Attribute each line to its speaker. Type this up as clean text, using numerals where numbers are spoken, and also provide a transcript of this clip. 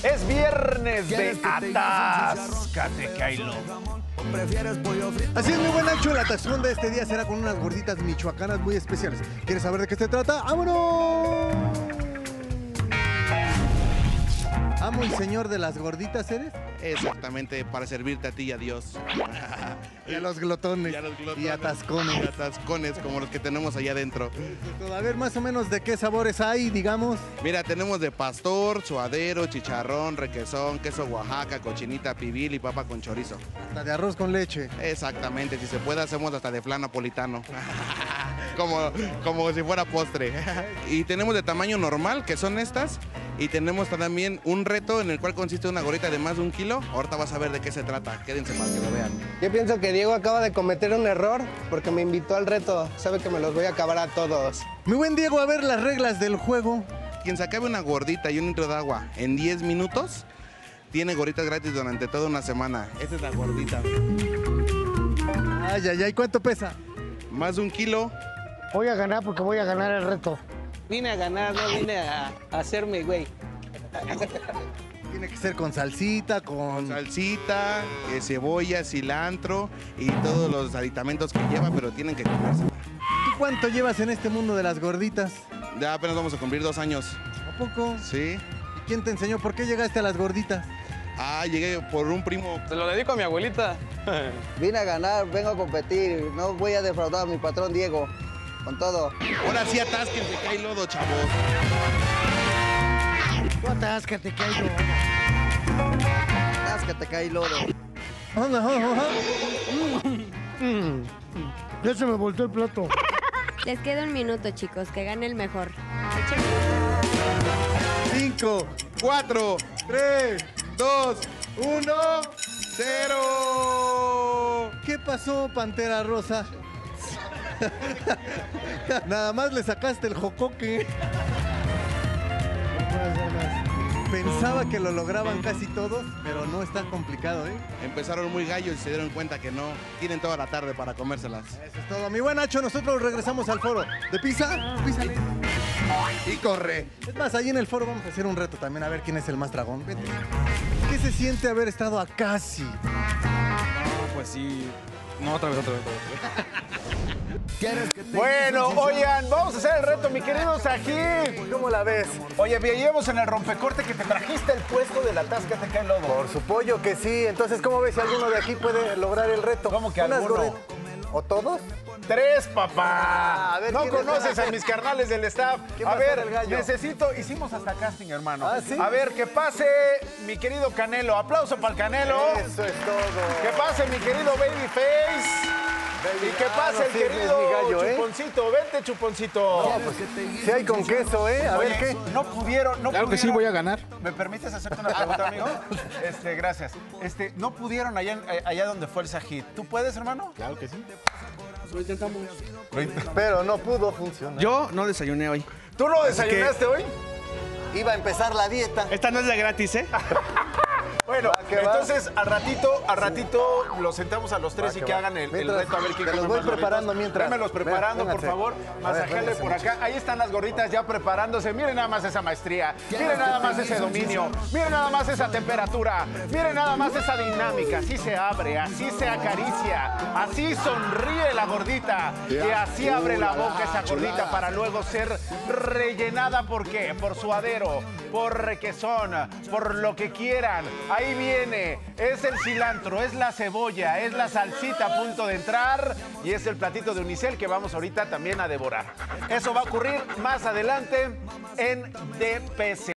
Speaker 1: Es viernes de Atáscate que hay lodo.
Speaker 2: Así es, mi buen Nacho, la atracción de este día será con unas gorditas michoacanas muy especiales. ¿Quieres saber de qué se trata? ¡Vámonos! ¿Amo y señor de las gorditas eres?
Speaker 3: Exactamente, para servirte a ti y a Dios.
Speaker 2: Y a los glotones. Y atascones.
Speaker 3: Y atascones, como los que tenemos allá adentro.
Speaker 2: A ver, más o menos, ¿de qué sabores hay, digamos?
Speaker 3: Mira, tenemos de pastor, suadero, chicharrón, requesón, queso Oaxaca, cochinita pibil y papa con chorizo.
Speaker 2: Hasta de arroz con leche.
Speaker 3: Exactamente, si se puede hacemos hasta de flan napolitano. como si fuera postre. Y tenemos de tamaño normal, que son estas. Y tenemos también un reto en el cual consiste una gorrita de más de 1 kilo. Ahorita vas a ver de qué se trata. Quédense para que lo vean.
Speaker 4: Yo pienso que Diego acaba de cometer un error porque me invitó al reto. Sabe que me los voy a acabar a todos.
Speaker 2: Mi buen Diego, a ver las reglas del juego.
Speaker 3: Quien se acabe una gordita y un litro de agua en 10 minutos, tiene gorritas gratis durante toda una semana. Esta es la gordita.
Speaker 2: Ay, ay, ay, ¿cuánto pesa?
Speaker 3: Más de 1 kilo.
Speaker 5: Voy a ganar porque voy a ganar el reto.
Speaker 4: Vine a ganar, no vine a hacerme, güey.
Speaker 2: Tiene que ser con salsita, con...
Speaker 3: Salsita, cebolla, cilantro y todos los aditamentos que lleva, pero tienen que comérsela.
Speaker 2: ¿Tú cuánto llevas en este mundo de las gorditas?
Speaker 3: Ya apenas vamos a cumplir 2 años.
Speaker 2: ¿A poco?
Speaker 3: Sí.
Speaker 2: ¿Y quién te enseñó? ¿Por qué llegaste a las gorditas?
Speaker 3: Llegué por un primo.
Speaker 1: Se lo dedico a mi abuelita.
Speaker 4: Vine a ganar, vengo a competir. No voy a defraudar a mi patrón Diego. Con todo.
Speaker 3: Ahora sí atásquense que hay lodo, chavos.
Speaker 5: Tú atáscate que hay lodo.
Speaker 4: Atáscate que hay lodo.
Speaker 5: Ya se me volteó el plato.
Speaker 6: Les queda 1 minuto, chicos, que gane el mejor.
Speaker 2: 5,
Speaker 3: 4,
Speaker 2: 3,
Speaker 3: 2, 1, 0.
Speaker 2: ¿Qué pasó, Pantera Rosa? Nada más le sacaste el jocoque. No puede ser más. Pensaba que lo lograban casi todos, pero no es tan complicado, ¿eh?
Speaker 3: Empezaron muy gallos y se dieron cuenta que no. Tienen toda la tarde para comérselas.
Speaker 2: Eso es todo. Mi buen Nacho, nosotros regresamos al foro. ¿De pizza? Písale.
Speaker 3: Y corre.
Speaker 2: Es más, ahí en el foro vamos a hacer un reto también, a ver quién es el más dragón. Vete. ¿Qué se siente haber estado a casi?
Speaker 1: No, pues sí. No, otra vez. Bueno, oigan, vamos a hacer el reto, mi querido Sají.
Speaker 2: ¿Cómo la ves?
Speaker 1: Oye, veíamos en el rompecorte que te trajiste el puesto del Atáscate que hay lodo.
Speaker 2: Por supuesto que sí. Entonces, ¿cómo ves si alguno de aquí puede lograr el reto?
Speaker 1: ¿Cómo que
Speaker 2: Unas
Speaker 1: alguno?
Speaker 2: gorditas. ¿O todos?
Speaker 1: 3, papá.
Speaker 2: A ver,
Speaker 1: No
Speaker 2: ¿quién es
Speaker 1: conoces
Speaker 2: el-
Speaker 1: a mis carnales del staff.
Speaker 2: ¿Quién
Speaker 1: A
Speaker 2: va a ser
Speaker 1: ver,
Speaker 2: el gallo?
Speaker 1: hicimos hasta casting, hermano.
Speaker 2: ¿Ah, sí?
Speaker 1: A ver, que pase mi querido Canelo. Aplauso para el Canelo.
Speaker 2: Eso es todo.
Speaker 1: Que pase mi querido Babyface. Y que pase el
Speaker 2: sí, es
Speaker 1: querido
Speaker 2: mi gallo, ¿eh?
Speaker 1: Chuponcito. Vente, Chuponcito.
Speaker 2: Si hay con queso, ¿eh? A ver
Speaker 1: Oye,
Speaker 2: qué.
Speaker 1: no pudieron.
Speaker 5: Claro que sí, voy a ganar.
Speaker 1: ¿Me permites hacerte una pregunta, amigo? Gracias. No pudieron allá donde fue el Sají. ¿Tú puedes, hermano?
Speaker 5: Claro que sí.
Speaker 2: Pero no pudo funcionar.
Speaker 7: Yo no desayuné hoy.
Speaker 1: ¿Tú no desayunaste hoy?
Speaker 2: Iba a empezar la dieta.
Speaker 7: Esta no es de gratis, ¿eh?
Speaker 1: Bueno,
Speaker 2: Va, que va.
Speaker 1: entonces al ratito los sentamos a los tres y que hagan el
Speaker 2: Mientras,
Speaker 1: reto a ver quién
Speaker 2: te los
Speaker 1: come
Speaker 2: voy
Speaker 1: más gorditas.
Speaker 2: preparando mientras.
Speaker 1: Vémelos preparando, por
Speaker 2: Vénganse.
Speaker 1: favor.
Speaker 2: A ver,
Speaker 1: Masajeale
Speaker 2: vénganse,
Speaker 1: por acá. Ahí están las gorditas ya preparándose. Miren nada más esa maestría. Miren nada más ese dominio. Miren nada más esa temperatura. Miren nada más esa dinámica. Así se abre, así se acaricia. Así sonríe la gordita. Y así abre la boca esa gordita para luego ser rellenada. ¿Por qué? Por suadero, por requesón, por lo que quieran. Ahí viene. Es el cilantro, es la cebolla, es la salsita a punto de entrar y es el platito de unicel que vamos ahorita también a devorar. Eso va a ocurrir más adelante en DPC.